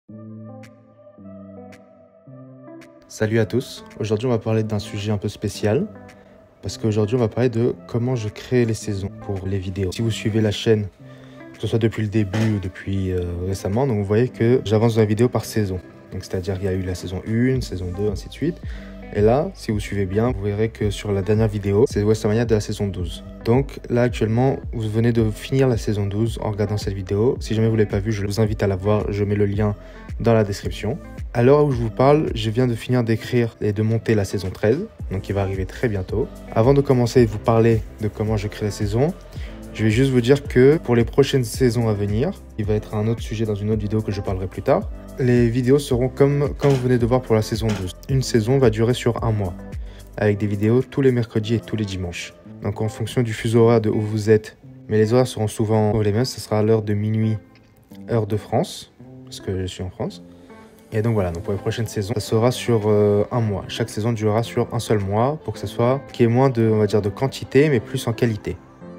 Salut à tous, aujourd'hui on va parler d'un sujet un peu spécial parce qu'aujourd'hui on va parler de comment je crée les saisons pour les vidéos. Si vous suivez la chaîne, que ce soit depuis le début ou depuis récemment, donc vous voyez que j'avance dans la vidéo par saison. Donc c'est-à-dire qu'il y a eu la saison 1, saison 2, ainsi de suite. Et là, si vous suivez bien, vous verrez que sur la dernière vidéo, c'est WrestleMania de la saison 12. Donc là actuellement, vous venez de finir la saison 12 en regardant cette vidéo. Si jamais vous ne l'avez pas vue, je vous invite à la voir, je mets le lien dans la description. À l'heure où je vous parle, je viens de finir d'écrire et de monter la saison 13, donc qui va arriver très bientôt. Avant de commencer à vous parler de comment je crée la saison, je vais juste vous dire que pour les prochaines saisons à venir, il va être un autre sujet dans une autre vidéo que je parlerai plus tard, les vidéos seront comme vous venez de voir pour la saison 12. Une saison va durer sur un mois, avec des vidéos tous les mercredis et tous les dimanches. Donc en fonction du fuseau horaire de où vous êtes, mais les horaires seront souvent les mêmes, ce sera à l'heure de minuit, heure de France, parce que je suis en France. Et donc voilà, donc pour les prochaines saisons, ça sera sur un mois. Chaque saison durera sur un seul mois pour que ça soit qu'il y ait moins de, on va dire, de quantité, mais plus en qualité.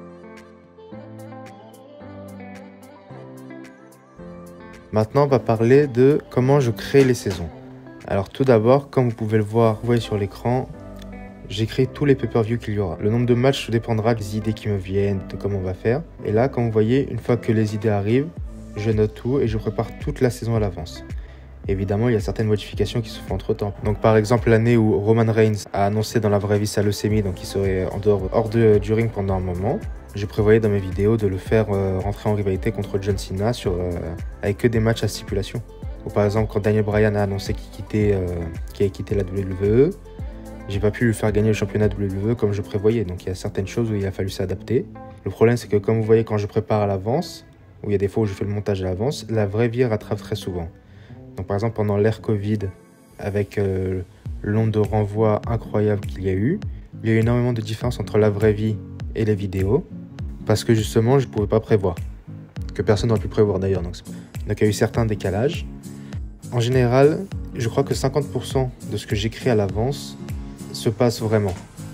Maintenant, on va parler de comment je crée les saisons. Alors tout d'abord, comme vous pouvez le voir, vous voyez sur l'écran, j'écris tous les pay-per-view qu'il y aura. Le nombre de matchs dépendra des idées qui me viennent, de comment on va faire. Et là, comme vous voyez, une fois que les idées arrivent, je note tout et je prépare toute la saison à l'avance. Évidemment, il y a certaines modifications qui se font entre temps. Donc par exemple, l'année où Roman Reigns a annoncé dans la vraie vie sa leucémie, donc il serait hors du ring pendant un moment, je prévoyais dans mes vidéos de le faire rentrer en rivalité contre John Cena avec que des matchs à stipulation. Ou par exemple, quand Daniel Bryan a annoncé qu'il avait quitté la WWE, j'ai pas pu lui faire gagner le championnat WWE comme je prévoyais. Donc il y a certaines choses où il a fallu s'adapter. Le problème, c'est que comme vous voyez, quand je prépare à l'avance, ou il y a des fois où je fais le montage à l'avance, la vraie vie rattrape très souvent. Donc par exemple, pendant l'ère Covid, avec le nombre de renvois incroyables qu'il y a eu énormément de différence entre la vraie vie et les vidéos, parce que justement, je ne pouvais pas prévoir, que personne n'aurait pu prévoir d'ailleurs. Donc il y a eu certains décalages. En général, je crois que 50% de ce que j'écris à l'avance se passe vraiment.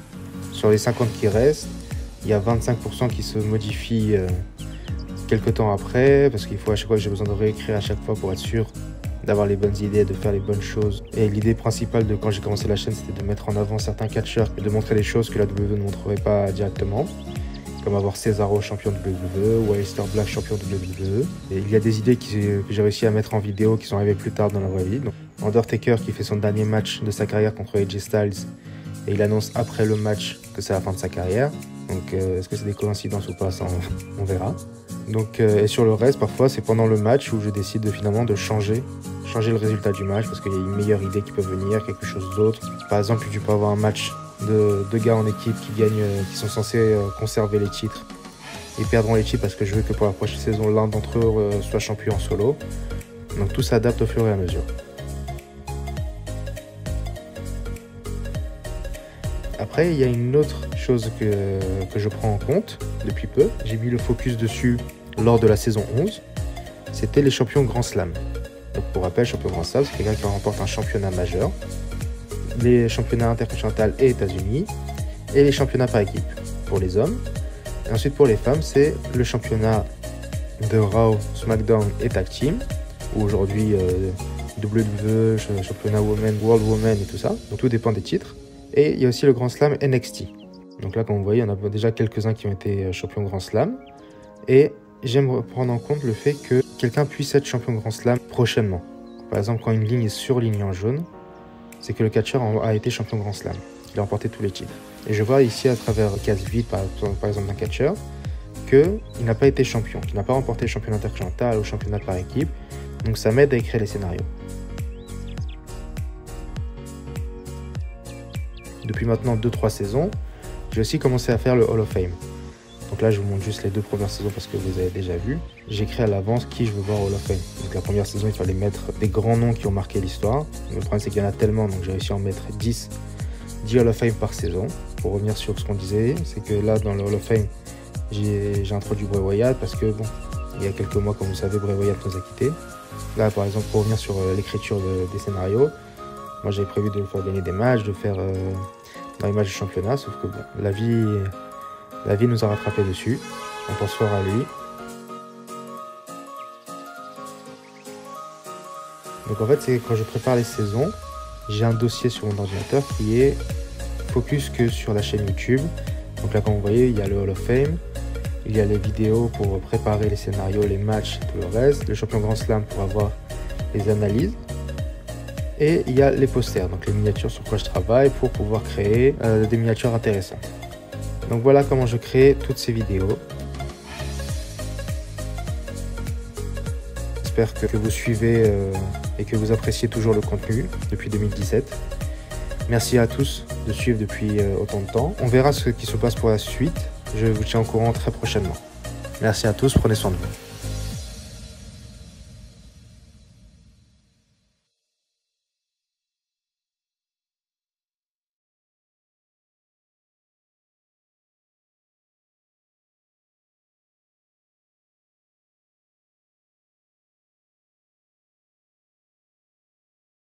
Sur les 50 qui restent, il y a 25% qui se modifient quelques temps après, parce qu'il faut à chaque fois, j'ai besoin de réécrire à chaque fois pour être sûr d'avoir les bonnes idées, de faire les bonnes choses. Et l'idée principale de quand j'ai commencé la chaîne, c'était de mettre en avant certains catcheurs et de montrer des choses que la WWE ne montrerait pas directement, comme avoir Cesaro champion de WWE ou Aleister Black champion de WWE. Et il y a des idées que j'ai réussi à mettre en vidéo qui sont arrivées plus tard dans la vraie vie. Donc, Undertaker qui fait son dernier match de sa carrière contre AJ Styles et il annonce après le match que c'est la fin de sa carrière. Donc est-ce que c'est des coïncidences ou pas, ça on verra. Donc, et sur le reste, parfois, c'est pendant le match où je décide finalement de changer le résultat du match parce qu'il y a une meilleure idée qui peut venir, quelque chose d'autre. Par exemple, tu peux avoir un match de deux gars en équipe qui gagnent, qui sont censés conserver les titres. Ils perdront les titres parce que je veux que pour la prochaine saison, l'un d'entre eux soit champion en solo. Donc tout s'adapte au fur et à mesure. Après, il y a une autre chose que je prends en compte depuis peu. J'ai mis le focus dessus lors de la saison 11. C'était les champions Grand Slam. Donc pour rappel, champion Grand Slam, c'est quelqu'un qui remporte un championnat majeur, les championnats intercontinental et États-Unis, et les championnats par équipe pour les hommes. Et ensuite pour les femmes, c'est le championnat de Raw, SmackDown et Tag Team, ou aujourd'hui WWE, championnat Women, World Women et tout ça. Donc tout dépend des titres. Et il y a aussi le Grand Slam NXT. Donc là, comme vous voyez, on a déjà quelques-uns qui ont été champions Grand Slam. Et j'aime prendre en compte le fait que quelqu'un puisse être champion Grand Slam prochainement. Par exemple, quand une ligne est surlignée en jaune, c'est que le catcheur a été champion Grand Slam. Il a remporté tous les titres. Et je vois ici, à travers le case vide, par exemple, d'un catcheur, qu'il n'a pas été champion, qu'il n'a pas remporté le championnat intercontinental ou le championnat par équipe. Donc ça m'aide à écrire les scénarios. Depuis maintenant 2-3 saisons, j'ai aussi commencé à faire le Hall of Fame. Donc là, je vous montre juste les 2 premières saisons parce que vous avez déjà vu. J'écris à l'avance qui je veux voir au Hall of Fame. Donc la première saison, il fallait mettre des grands noms qui ont marqué l'histoire. Le problème, c'est qu'il y en a tellement, donc j'ai réussi à en mettre 10 Hall of Fame par saison. Pour revenir sur ce qu'on disait, c'est que là, dans le Hall of Fame, j'ai introduit Bray Wyatt parce que, bon, il y a quelques mois, comme vous savez, Bray Wyatt nous a quittés. Là, par exemple, pour revenir sur l'écriture des scénarios, moi, j'avais prévu de faire gagner des matchs, de faire dans les matchs de championnat, sauf que bon, la vie nous a rattrapé dessus. On pense fort à lui. Donc en fait, c'est quand je prépare les saisons, j'ai un dossier sur mon ordinateur qui est focus que sur la chaîne YouTube. Donc là, comme vous voyez, il y a le Hall of Fame, il y a les vidéos pour préparer les scénarios, les matchs et tout le reste, le champion Grand Slam pour avoir les analyses, et il y a les posters, donc les miniatures sur quoi je travaille pour pouvoir créer des miniatures intéressantes. Donc voilà comment je crée toutes ces vidéos. J'espère que vous suivez et que vous appréciez toujours le contenu depuis 2017. Merci à tous de suivre depuis autant de temps. On verra ce qui se passe pour la suite. Je vous tiens au courant très prochainement. Merci à tous, prenez soin de vous.